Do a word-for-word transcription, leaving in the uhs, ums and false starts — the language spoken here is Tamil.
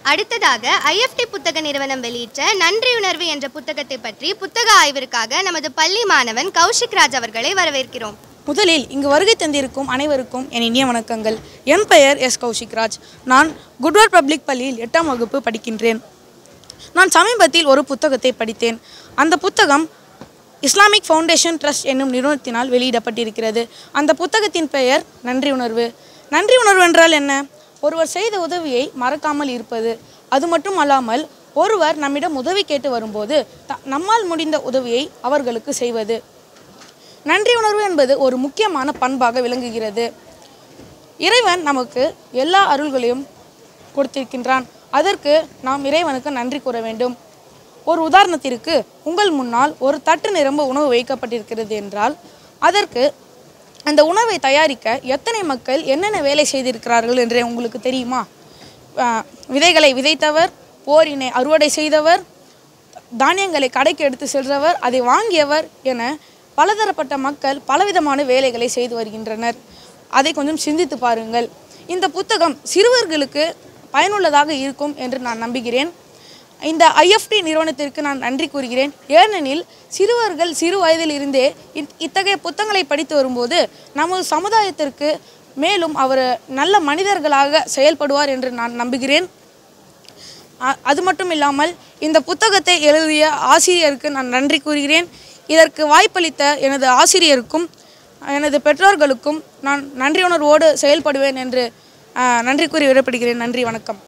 அடுத்ததாக ஐஎஃப்டி புத்தக நிறுவனம் வெளியிட்ட நன்றியுணர்வு என்ற புத்தகத்தை பற்றி புத்தக ஆய்விற்காக நமது பள்ளி மாணவன் கௌஷிக் ராஜ் அவர்களை வரவேற்கிறோம். முதலில் இங்கு வருகை தந்திருக்கும் அனைவருக்கும் என் இனிய வணக்கங்கள். என் பெயர் எஸ் கௌஷிக் ராஜ். நான் குட்வர்ட் பப்ளிக் பள்ளியில் எட்டாம் வகுப்பு படிக்கின்றேன். நான் சமீபத்தில் ஒரு புத்தகத்தை படித்தேன். அந்த புத்தகம் இஸ்லாமிக் ஃபவுண்டேஷன் ட்ரஸ்ட் என்னும் நிறுவனத்தினால் வெளியிடப்பட்டிருக்கிறது. அந்த புத்தகத்தின் பெயர் நன்றி உணர்வு. நன்றி உணர்வு என்றால் என்ன? ஒருவர் செய்த உதவியை மறக்காமல் இருப்பது. அது மட்டும் அல்லாமல் ஒருவர் நம்மிடம் உதவி கேட்டு வரும்போது த நம்மால் முடிந்த உதவியை அவர்களுக்கு செய்வது. நன்றி உணர்வு என்பது ஒரு முக்கியமான பண்பாக விளங்குகிறது. இறைவன் நமக்கு எல்லா அருள்களையும் கொடுத்திருக்கின்றான். அதற்கு நாம் இறைவனுக்கு நன்றி கூற வேண்டும். ஒரு உதாரணத்திற்கு, உங்கள் முன்னால் ஒரு தட்டு நிரம்ப உணவு வைக்கப்பட்டிருக்கிறது என்றால் அதற்கு அந்த உணவை தயாரிக்க எத்தனை மக்கள் என்னென்ன வேலை செய்திருக்கிறார்கள் என்று உங்களுக்கு தெரியுமா? விதைகளை விதைத்தவர், போரினை அறுவடை செய்தவர், தானியங்களை கடைக்கு எடுத்து செல்றவர், அதை வாங்கியவர் என பலதரப்பட்ட மக்கள் பலவிதமான வேலைகளை செய்து வருகின்றனர். அதை கொஞ்சம் சிந்தித்து பாருங்கள். இந்த புத்தகம் சிறுவர்களுக்கு பயனுள்ளதாக இருக்கும் என்று நான் நம்புகிறேன். இந்த ஐஎஃப்டி நிறுவனத்திற்கு நான் நன்றி கூறுகிறேன். ஏனெனில் சிறுவர்கள் சிறு வயதில் இருந்தே இத்தகைய புத்தகங்களை படித்து வரும்போது நமது சமுதாயத்திற்கு மேலும் அவர் நல்ல மனிதர்களாக செயல்படுவார் என்று நான் நம்புகிறேன். அது மட்டும் இல்லாமல் இந்த புத்தகத்தை எழுதிய ஆசிரியருக்கு நான் நன்றி கூறுகிறேன். இதற்கு வாய்ப்பளித்த எனது ஆசிரியருக்கும் எனது பெற்றோர்களுக்கும் நான் நன்றி உணர்வோடு செயல்படுவேன் என்று நன்றி கூறி விடைபெறுகிறேன். நன்றி, வணக்கம்.